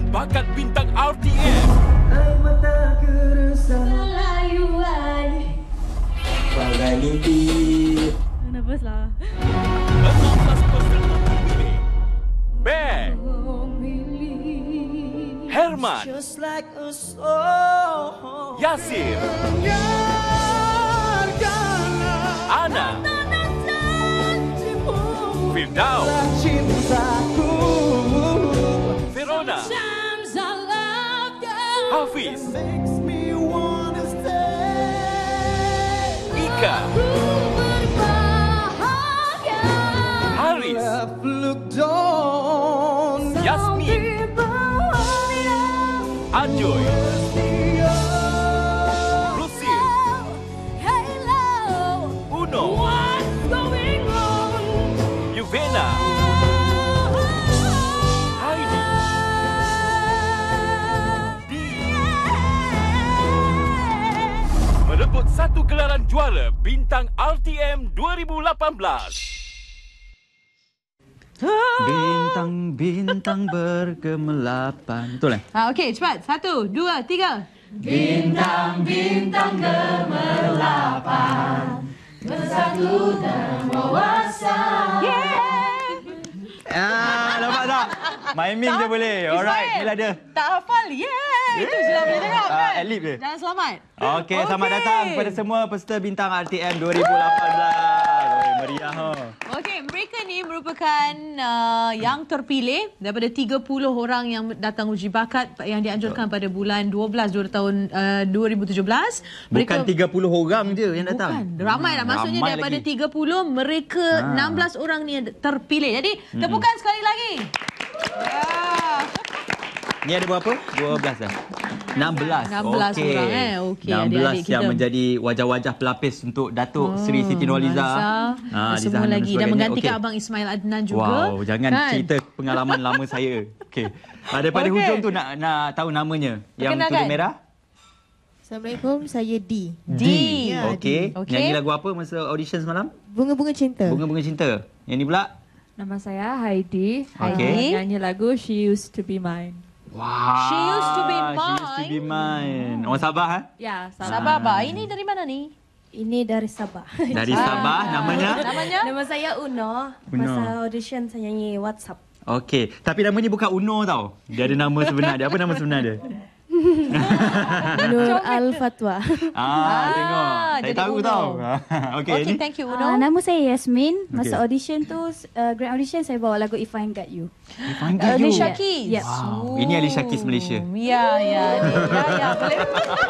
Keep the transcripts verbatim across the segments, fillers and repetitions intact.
bakat bintang R T M. Bagai mimpi. Nervous lah. enam belas peserta terpilih. Ben, Herman, Yasir, Ana, Firdaus, Verona, Hafiz, Ika, Haris, Yasmin, Anjoy, Rusil, Uno, Yuvena, Heidi, Di, merebut satu gelaran juara Bintang R T M dua ribu lapan belas. Bintang-bintang bergemelapan. Betul eh? Ah, okey, cepat. Satu, dua, tiga. Bintang-bintang gemerlapan bersatu dan wawasan. Ah, nampak tak? Miming je boleh. Alright, inilah dia. Tak hafal. Yeah. Itu je lah boleh cakap kan? Uh, Adlib dia. Dan selamat. Okey, selamat datang kepada semua peserta Bintang R T M dua ribu lapan belas. Oi, meriah ha. Okey, mereka ni merupakan uh, yang terpilih daripada tiga puluh orang yang datang uji bakat yang dianjurkan pada bulan dua belas tahun uh, dua ribu tujuh belas. Mereka, bukan tiga puluh orang je yang datang. Bukan, ramai lah. Maksudnya ramai daripada lagi. tiga puluh, mereka ha. enam belas orang ni terpilih. Jadi, tepukan hmm. sekali lagi. Yeah. Ni ada berapa? dua belas dah. enam belas. enam belas okay. orang eh. Okey, enam belas adik-adik yang kita menjadi wajah-wajah pelapis untuk Datuk oh, Seri Siti Nurhaliza. Ha, semua lagi dan menggantikan okay. Abang Ismail Adnan juga. Wow, jangan kan? cerita pengalaman lama saya. Okey. Uh, daripada okay. hujung tu nak nak tahu namanya. Yang tulis merah? Assalamualaikum, saya D. D. Ya, Okey. okay. Nyanyi lagu apa masa audition semalam? Bunga-bunga cinta. Bunga-bunga cinta. Yang ni pula? Nama saya Heidi. Okay. Nyanyi lagu She Used to Be Mine. Wow. She used to be mine. She used to be mine. Orang Sabah ha? Ya, Sabah. Sabah bah. Ini dari mana ni? Ini dari Sabah. Dari Sabah. Namanya? Namanya? Nama saya Uno. Uno. Masa audition saya nyanyi WhatsApp. Okey. Tapi nama ni bukan Uno tau. Dia ada nama sebenar dia. Apa nama sebenar dia? Nur Al-Fatwa. Ah, tengok. Saya tahu Uno. tau. Okey, Okey, ni. thank you Uno. Uh, nama saya Yasmin. Masa Okay. audition tu, uh, grand audition saya bawa lagu If I Ain't Got You. If I Ain't Got You. Alicia Keys. Yep. Wow. Ini Alicia Keys Malaysia. Ya, ya. Ya, ya. Boleh.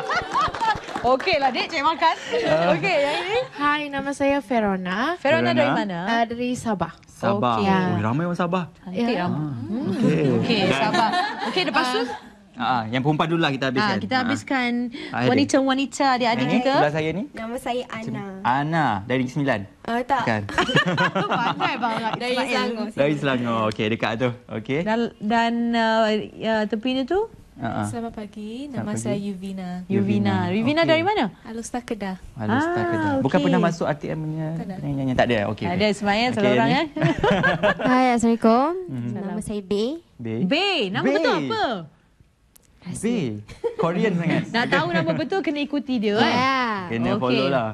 Okey lah, Dek. Cik makan. Okey, yang ini. Hai, nama saya Verona. Verona Verona. dari mana? Uh, dari Sabah. Sabah. Okey. Oh, ramai orang Sabah. Cantik Ya. lah. Ah, Okey. Okey, Dan- Sabah. Okey, lepas tu? Ah, yang perempuan dulu lah kita habiskan. Ah, kita habiskan Ah, ada. wanita-wanita adik-adik Ini kita. sebelah saya ni. Nama saya Ana. Ana dari Sembilan. Uh, tak. Kan? Pandai bang Dari Selangor. Dari Selangor. Okey, dekat tu. Okey. Dan, dan uh, ya, tepi ni tu? Uh-huh. Selamat pagi. Nama Selamat saya pagi. Yuvina. Yuvina. Yuvina Okey. dari mana? Alustar Kedah. Halus tak Ah, kena. Bukan okey. pernah masuk R T M punya nyanyi. Tak ada. Okey. Ada Ismail, Okey, seorang ni. eh. Hai, Assalamualaikum. Mhm. Nama saya Bay. B. B, nama B. betul apa? B. Korean sangat. Nak tahu nama betul kena ikuti dia eh. Ya. Kena Okey. follow lah.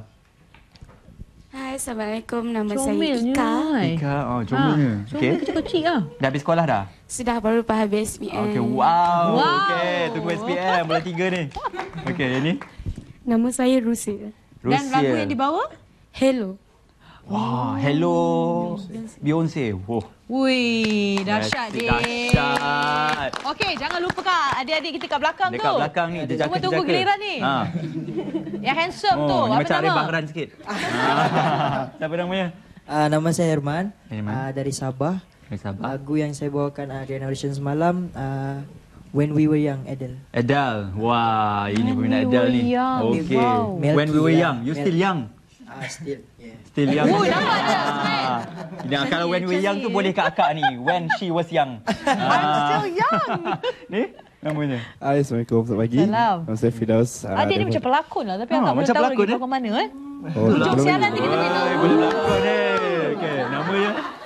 Hai, Assalamualaikum. Nama Comelnya. saya Ika. Ika, oh comelnya. Ha, Okey. comel kecil-kecil lah. Dah habis sekolah dah? Sudah baru lepas habis S P M. Okey, wow. Wow. Okey, tunggu S P M bulan tiga ni. Okey, yang ni? Nama saya Rusil. Dan lagu yang dibawa? Hello. Wah, hello Beyonce. Wow. Wih, dahsyat dia. Dahsyat. Okey, jangan lupakan adik-adik kita kat belakang Dekat tu. belakang ni, jejaka-jejaka. Semua tunggu giliran ni. Ha. Yang handsome tu, Oh, ni apa macam Arif nama? Bahran sikit. Ah. Siapa namanya? Uh, nama saya Herman, Herman. uh, dari Sabah. Dari Sabah. Lagu yang saya bawakan uh, grand audition semalam, uh, When We Were Young, Adele. Adele. Wah, ini When peminat We Adele Were ni. Young. Okey. Wow. When we were Melty young, lah. you Mel- still young. Uh, still, yeah. Still young. Oh, nampak dah, Ah. Yang kalau when we were young tu boleh kat akak ni. When she was young. I'm still young. Ni namanya. Hai, Assalamualaikum. Selamat pagi. Salam. Nama saya Firdaus. Uh, Adik ni macam pelakon lah. Tapi Ah, akak belum macam tahu pelakon, lagi eh? pelakon mana eh. Oh, Hujung belum siaran lagi. nanti kita beritahu. Boleh berlakon ni. Okey, namanya?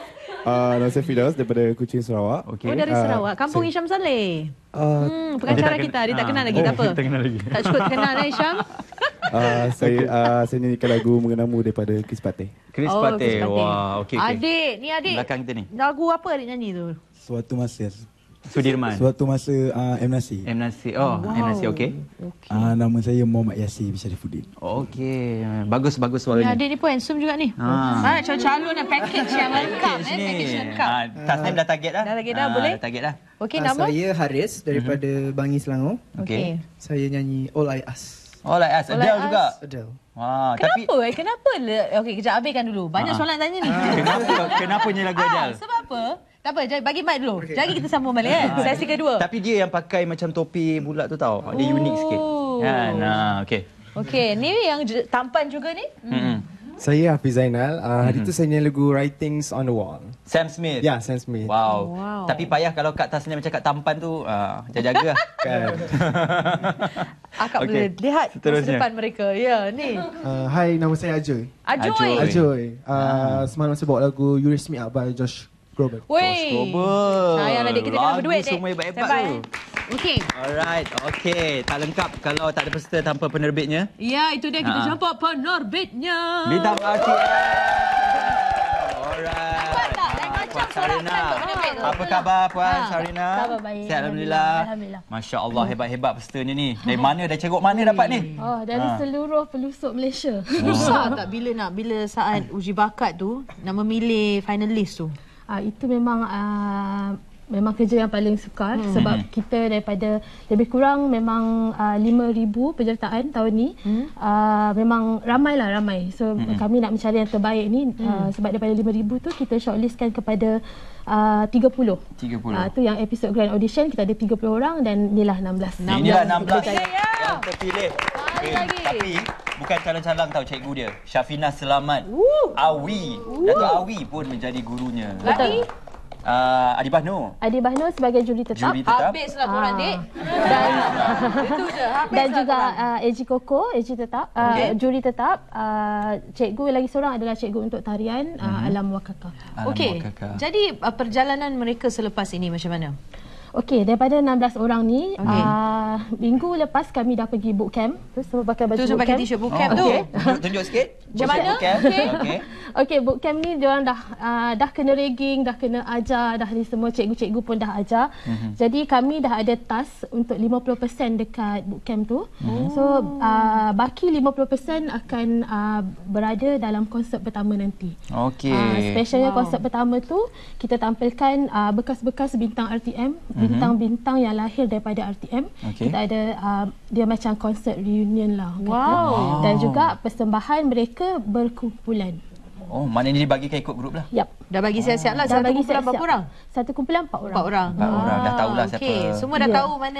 Uh, nama saya Firdaus daripada Kuching, Sarawak. Okay. Oh, dari Ah, Sarawak. Kampung saya- Hisham Saleh. Uh, Hmm, pengacara Dia tak kita. Dia kenal. tak kenal lagi. Ah. Tak apa. Oh, tak kenal lagi. Tak cukup kenal eh, Hisham. uh, saya uh, saya nyanyikan lagu Mengenamu daripada Chris Pateh. Chris Oh, Pateh. Chris Pateh. Wah, okey. okey. Adik, ni adik. Belakang kita ni. Lagu apa adik nyanyi tu? Suatu masa. Sudirman. Suatu masa uh, M. Nasir. M. Nasir. Oh, wow. M. Nasir, okey. Okay. Uh, nama saya Muhammad Yasir Syarifuddin. Okey. Bagus, bagus Ni suaranya. adik ni pun handsome juga ni. Ah. Ha, calon-calon dan package yang lengkap. Package Eh, ni. package lengkap. Ah, Tasnim dah target dah. Dah target dah, Ah, boleh? Dah target dah. Okey, Uh, nama? saya Haris daripada Bangi, Selangor. Okey. Saya nyanyi All I Ask. Oh, like us. Oh, like Adele us. juga. Adele. Wah, tapi Kenapa eh? Kenapa? le- Okey, kejap habiskan dulu. Banyak Ah. soalan tanya ni. kenapa kenapa nyanyi lagu Ah, Adele? sebab apa? Tak apa, jap, bagi mic dulu. Jadi kita sambung balik kan. Sesi kedua. Tapi dia yang pakai macam topi bulat tu tau. Dia unik sikit. Oh. Kan? Nah, okey. Okey, ni yang je- tampan juga ni. Hmm. Saya Hafiz Zainal. Uh, hari Mhm. tu saya nyanyi lagu Writings on the Wall. Sam Smith. Ya, Sam Smith. Wow. Wow. Tapi payah kalau Kak Tasnim cakap tampan tu, uh, jaga-jaga lah. Kan. Akak Okey, boleh lihat masa seterusnya. depan mereka. Ya, ni. Uh, hai, nama saya Ajoy. Ajoy. Ajoy. Uh, Semalam saya bawa lagu You Raise Me Up by Josh Groban. Weh. Global. Sayang adik kita kena Lagu berduit dek. semua hebat-hebat Standby, tu. eh. Okey. Alright, okey. Tak lengkap kalau tak ada peserta tanpa penerbitnya. Ya, itu dia kita Ha. jumpa penerbitnya. Bintang R T M. Alright. Kuat tak? Lain macam Puan suara Sarina. penonton penerbit tu. Apa khabar Puan Ha. Sarina? Khabar baik. Sihat Alhamdulillah. Alhamdulillah. Masya Allah, hebat-hebat pesertanya ni. Dari mana, dari ceruk mana dapat ni? Oh, dari Ha. seluruh pelosok Malaysia. Susah tak bila nak, bila saat uji bakat tu, nak memilih finalis tu? Ah, itu memang ah, memang kerja yang paling sukar hmm. sebab kita daripada lebih kurang memang uh, lima ribu penyertaan tahun ni. Hmm. Uh, memang ramailah ramai. So hmm. kami nak mencari yang terbaik ni hmm. uh, sebab daripada lima ribu tu kita shortlistkan kepada uh, tiga puluh. tiga puluh. Ah, tu yang episod grand audition kita ada tiga puluh orang dan inilah enam belas. Inilah enam belas Ya, ya. yang terpilih. Hari Eh, lagi. Tapi bukan calang-calang tahu cikgu dia. Syafina Selamat. Woo. Awi. Datuk Awi pun menjadi gurunya. Lagi? Uh, Adibah Nur. Adi Bahno sebagai juri tetap. Juri tetap. Habislah korang, Ah. dek. Dan Itu je. Habislah dan juga korang. uh, A G Koko, A G tetap, uh, Okey. juri tetap. Uh, cikgu lagi seorang adalah cikgu untuk tarian uh, Mhm. Alam Wakaka. Alam Okey. Wakaka. Jadi uh, perjalanan mereka selepas ini macam mana? Okey, daripada enam belas orang ni, Okey. uh, minggu lepas kami dah pergi bootcamp. Tu semua pakai baju Tu semua pakai bootcamp. t-shirt bootcamp Oh, tu. okey. Tunjuk, tunjuk sikit. Macam mana? Okey. Okey. Okey. Okey, bootcamp ni diorang dah uh, dah kena ragging, dah kena ajar, dah ni semua cikgu-cikgu pun dah ajar. Mhm. Jadi kami dah ada task untuk lima puluh peratus dekat bootcamp tu. Mhm. So uh, baki lima puluh peratus akan uh, berada dalam konsert pertama nanti. Okey. Uh, specialnya Wow. konsert pertama tu kita tampilkan uh, bekas-bekas bintang R T M, bintang-bintang yang lahir daripada R T M. Okey. Kita ada uh, dia macam konsert reunion lah. kata. Wow. Dan juga persembahan mereka berkumpulan. Oh, maknanya dibagikan ikut grup lah. Yap. Dah bagi siap-siap lah. Dah Satu bagi kumpulan berapa siap-siap. orang? Satu kumpulan empat orang. Empat orang. Empat orang. Dah tahulah Ah, siapa. okey. Semua dah Ya. tahu mana.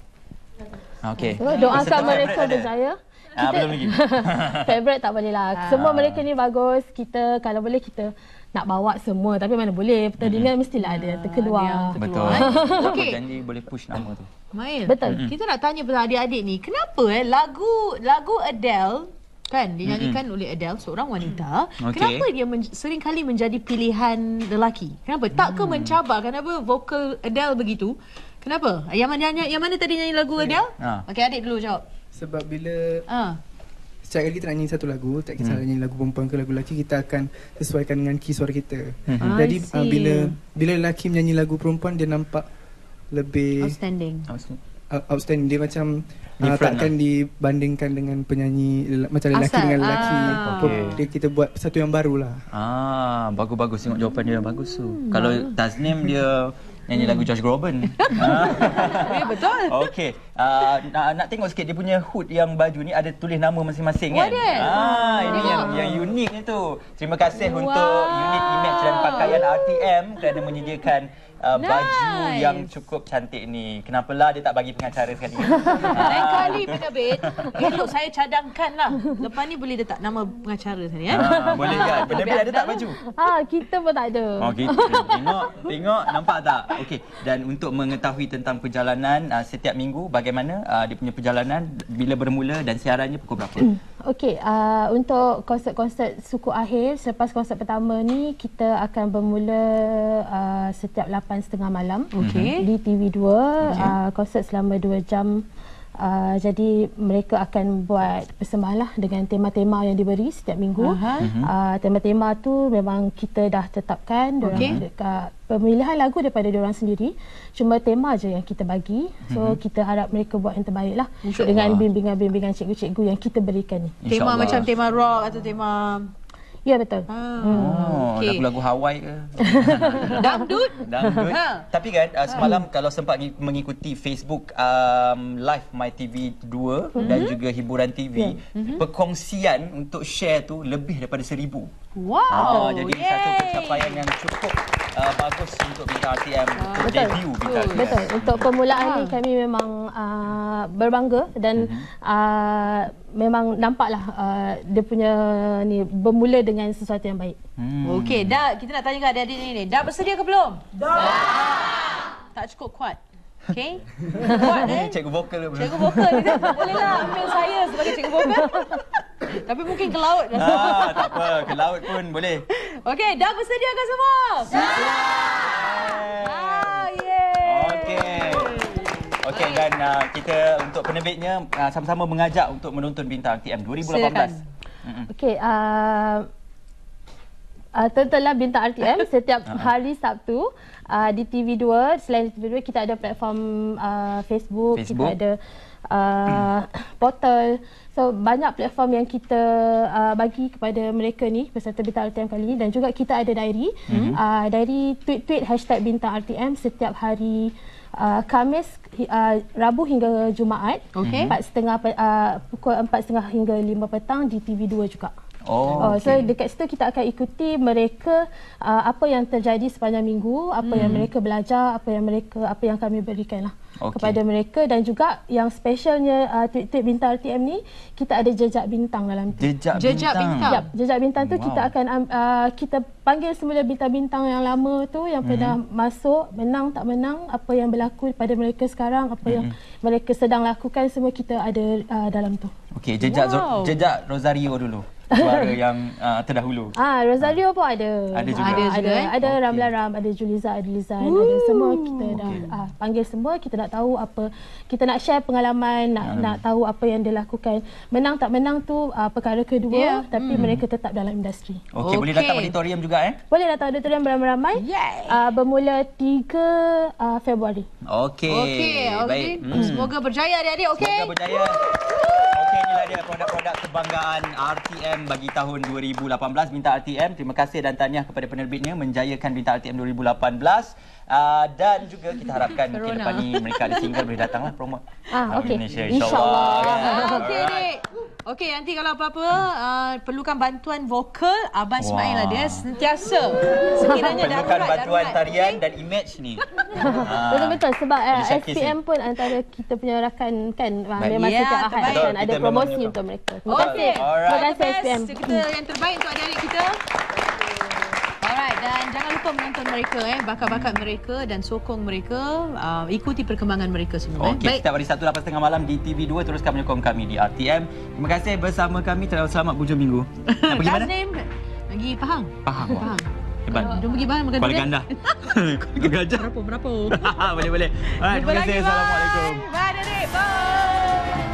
Okey. So, doakan Peserta mereka favourite ada? berjaya. Ah, belum lagi. Favorite tak boleh lah. Semua mereka ni bagus. Kita kalau boleh kita nak bawa semua. Tapi mana boleh. Pertandingan mestilah ada yang terkeluar. Betul. Okey. Janji boleh push nama tu. Mail. Betul. Mm-hmm. Kita nak tanya pada adik-adik ni, kenapa eh lagu lagu Adele kan dinyanyikan mm-hmm. oleh Adele, seorang wanita, Okey. kenapa dia men- sering kali menjadi pilihan lelaki? Kenapa? Tak ke mencabar? Kenapa vokal Adele begitu? Kenapa? Yang mana yang, yang mana tadi nyanyi lagu Adele? Ha. Okey, adik dulu jawab. Sebab bila Ah. setiap kali kita nak nyanyi satu lagu, tak kisah Hmm. nak nyanyi lagu perempuan ke lagu lelaki, kita akan sesuaikan dengan key suara kita. Hmm. Jadi I uh, see. bila bila lelaki menyanyi lagu perempuan, dia nampak lebih Outstanding. uh, outstanding. Dia macam uh, Different takkan dibandingkan dengan penyanyi lela- macam lelaki Asal, dengan lelaki. ah. Okey. Dia kita buat satu yang baru lah. Ah, bagus-bagus. Tengok jawapan dia bagus tu. Kalau Tasnim dia nyanyi lagu Josh Groban. Ya, betul. Okey. Uh, nak, nak tengok sikit dia punya hood yang baju ni ada tulis nama masing-masing kan? Wadah. Ah, ini Tengok. yang yang unik ni tu. Terima kasih Wow. untuk unit image dan pakaian R T M kerana menyediakan uh, baju Nice. yang cukup cantik ni. Kenapalah dia tak bagi pengacara sekali? Lain kali penerbit, elok saya cadangkan lah. Lepas ni boleh letak nama pengacara sana ya. Ah, boleh kan? Penerbit ada tak baju? Ah, kita pun tak ada. Oh gitu. Tengok, tengok, nampak tak? Okey. Dan untuk mengetahui tentang perjalanan uh, setiap minggu bagaimana uh, dia punya perjalanan bila bermula dan siarannya pukul berapa? Okey, uh, untuk konsert-konsert suku akhir, selepas konsert pertama ni kita akan bermula uh, setiap lapan tiga puluh malam okay. di T V dua. Okay. Uh, konsert selama dua jam. Uh, jadi mereka akan buat persembahan lah dengan tema-tema yang diberi setiap minggu. Aha. Uh, tema-tema tu memang kita dah tetapkan. Okay. Dekat pemilihan lagu daripada diorang sendiri. Cuma tema je yang kita bagi. So mm-hmm. kita harap mereka buat yang terbaik lah. Dengan bimbingan-bimbingan cikgu-cikgu yang kita berikan ni. Tema macam tema rock atau tema... Ya, betul. Ah, Oh, okay. lagu-lagu Hawaii ke? Dangdut? Dangdut. Ha. Tapi kan uh, semalam hmm. kalau sempat mengikuti Facebook um, live My T V dua mm-hmm. dan juga Hiburan T V, yeah. mm-hmm. perkongsian untuk share tu lebih daripada seribu. Wow. Ah, jadi yay. satu pencapaian yang cukup uh, bagus untuk Bintang R T M, untuk Betul. debut Bintang R T M. Betul. Untuk permulaan ni kami memang uh, berbangga dan mm-hmm. uh, memang nampaklah uh, dia punya ni bermula dengan sesuatu yang baik. Hmm. Okey, dah kita nak tanya kat adik-adik ni, dah bersedia ke belum? Dah. Tak cukup kuat. Okey. Kuat eh? Cikgu vokal ke? Cikgu vokal ni boleh lah ambil saya sebagai cikgu vokal. Tapi mungkin ke laut dah. Ah, tak apa, ke laut pun boleh. Okey, dah bersedia ke semua? Dah. Ah, yeay. Okey. Okey, dan uh, kita untuk penerbitnya uh, sama-sama mengajak untuk menonton Bintang R T M dua ribu lapan belas. Okey, uh, uh, tontonlah Bintang R T M setiap hari Sabtu uh, di T V dua. Selain T V dua, kita ada platform uh, Facebook, Facebook, kita ada uh, portal. So, banyak platform yang kita uh, bagi kepada mereka ni, peserta Bintang R T M kali ni. Dan juga kita ada diary. Mm-hmm. uh, diary tweet-tweet hashtag Bintang R T M setiap hari Uh, Khamis, uh, Rabu hingga Jumaat. Okay. empat tiga puluh uh, pukul empat tiga puluh hingga lima petang di T V dua juga. Oh, uh, okay. So dekat situ kita akan ikuti mereka uh, apa yang terjadi sepanjang minggu, apa hmm. yang mereka belajar, apa yang mereka apa yang kami berikan lah okay. kepada mereka. Dan juga yang specialnya uh, tweet-tweet Bintang R T M ni, kita ada jejak bintang dalam tu. Jejak, jejak bintang. bintang. Yep, jejak bintang tu wow. kita akan uh, kita panggil semula bintang-bintang yang lama tu yang pernah mm-hmm. masuk, menang tak menang, apa yang berlaku pada mereka sekarang, apa mm-hmm. yang mereka sedang lakukan, semua kita ada uh, dalam tu. Okey, jejak wow. jejak Rosario dulu. Suara yang uh, terdahulu. Ah, Rosario pun ada. Ada juga. Ada, ada, ada, eh? ada okay. Ramlan Ram, ada Juliza Adlizan, ada semua kita dah okay. ah, panggil semua. Kita nak tahu apa, kita nak share pengalaman, nak hmm. nak tahu apa yang dia lakukan. Menang tak menang tu uh, perkara kedua, yeah. tapi hmm. mereka tetap dalam industri. Okey, okay. boleh datang auditorium juga eh? Boleh datang auditorium beramai-ramai. Uh, bermula tiga uh, Februari. Okey. Okey, baik. Hmm. Semoga berjaya adik-adik, okey? Semoga berjaya. Okey, inilah dia produk-produk kebanggaan R T M bagi tahun dua ribu lapan belas, Bintang R T M. Terima kasih dan tahniah kepada penerbitnya menjayakan Bintang R T M dua ribu lapan belas. Uh, dan juga kita harapkan mungkin lepas ni mereka ada single boleh datanglah promote. Ah, okey. Indonesia insya-Allah. Ah, okey, Dik. Okey, nanti kalau apa-apa uh, perlukan bantuan vokal, Abang Ismail lah, dia sentiasa. Sekiranya perlukan darurat, bantuan darurat, tarian okay? dan image ni. Betul-betul sebab uh, S P M pun antara kita punya rakan kan memang ya, setiap ahad kan ada promosi untuk mereka. Terima kasih. Terima kasih S P M. Kita yang terbaik untuk adik-adik kita. Alright, dan jangan lupa menonton mereka eh, bakat-bakat mereka dan sokong mereka, uh, ikuti perkembangan mereka semua. Okey, setiap hari Sabtu lapan tiga puluh malam di T V dua, teruskan menyokong kami di R T M. Terima kasih bersama kami. Terlalu selamat hujung minggu. Nak pergi mana? Pergi Pahang. Pahang. Pahang. Hebat. Jom pergi Pahang makan Kuala Gandah. Kuala Gajah. Berapa berapa? Boleh boleh. Alright, terima kasih. Assalamualaikum. Bye, Adik. Bye.